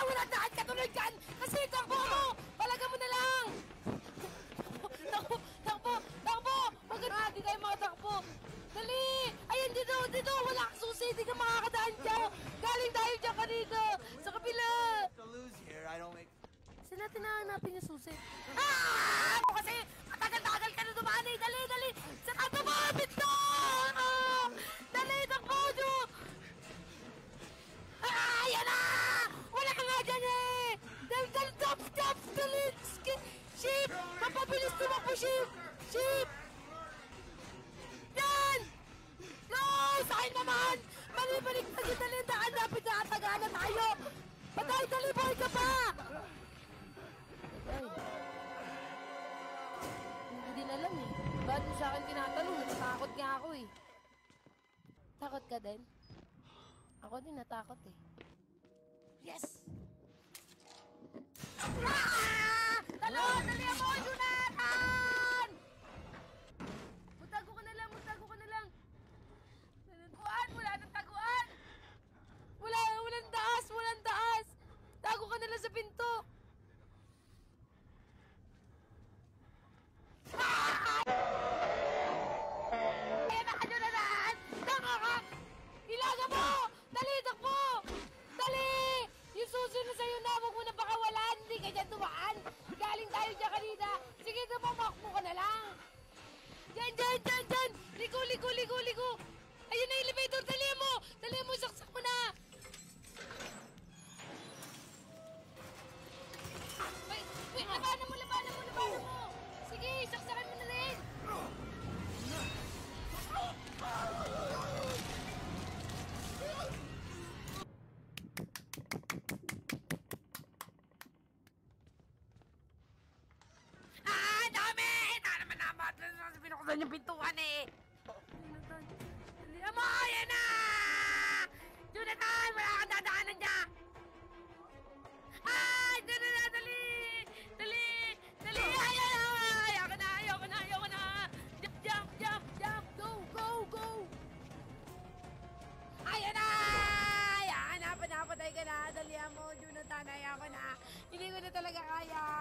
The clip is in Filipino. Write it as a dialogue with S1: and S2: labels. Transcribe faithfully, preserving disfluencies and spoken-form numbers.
S1: wala daan ka tuloy dyan! Kasi takbo mo! Palaga mo na lang! Takbo! Takbo! Takbo! Maganda! Di tayo makatakbo! Dali! Ayan, dito! Dito! Wala kang susi! Di ka makakadaan dyan! Galing tayo dyan kanina! Sa kabila!
S2: To lose here, I don't make...
S1: Saan natin nahanapin yung susi? Ah! Kasi matagal-tagal ka na dumaan eh! Dali! Dali! Sa kanto mo! Bito! Ah! Dali! Takbo! Jo! Ah! Yan na! Wala ka nga dyan eh! Dali! Dali! Stop! Stop! Dali! Sheep! Mapabilis tumakbo, Sheep! Sheep! Yan! No! Sa akin naman! Balik-balik na si Dali! Hanapin na atagaan na tayo! Patay! Dali! Boy ka pa! Ay. Hindi din alam eh. Ba't mo sa akin tinatanong? Natatakot nga ako eh. Takot ka din? Ako din natakot eh. Yes! Ah! Talo! Dali ako! Jonathan! Mutago ka na lang! Mutago ka na lang! Taguan! Wala nang taguan! Wala! Walang taas! Walang taas! Tago ka na lang sa pinto! Eh, baka nyo na naan! Tama ka! Ilaga mo! Dali, takbo! Dali! Yung susunod sa'yo na, huwag mo na pakawalan! Hindi ka dyan tumaan! Galing tayo dyan kanina! Sige, tumamakbo ka na lang! Dyan, dyan, dyan, dyan! Ligo, ligo, ligo, ligo! Ayun na, elevator! Dali mo! Dali mo, saksak mo na! Wait, wait! Labanan mo, labanan mo, labanan mo! Sige, saksakan mo na rin! Ah, dami! Ito naman naman! Binuksan yung pintuan eh! Jonathan! Dalihan mo! Ayan na! Jonathan! Wala kang dadaanan dyan! Ay! Dali na! Dali! Dali! Dali! Ayaw na! Ayaw ka na! Ayaw ka na! Ayaw ka na! Jump! Jump! Jump! Jump! Go! Go! Go! Ayan na! Ayan! Napatay ka na! Dalihan mo! Jonathan! Ayaw ka na! Hindi ko na talaga kaya!